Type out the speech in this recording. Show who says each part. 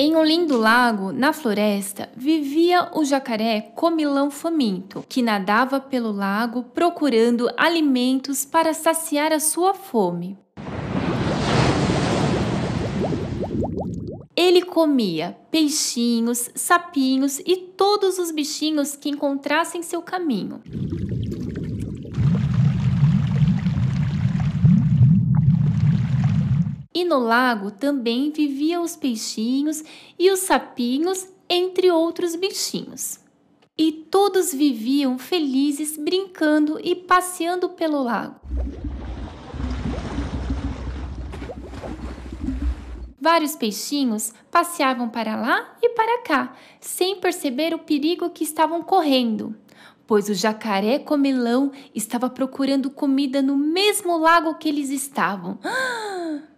Speaker 1: Em um lindo lago, na floresta, vivia o jacaré comilão faminto, que nadava pelo lago procurando alimentos para saciar a sua fome. Ele comia peixinhos, sapinhos e todos os bichinhos que encontrasse em seu caminho. E no lago também viviam os peixinhos e os sapinhos, entre outros bichinhos. E todos viviam felizes brincando e passeando pelo lago. Vários peixinhos passeavam para lá e para cá, sem perceber o perigo que estavam correndo, pois o jacaré comilão estava procurando comida no mesmo lago que eles estavam.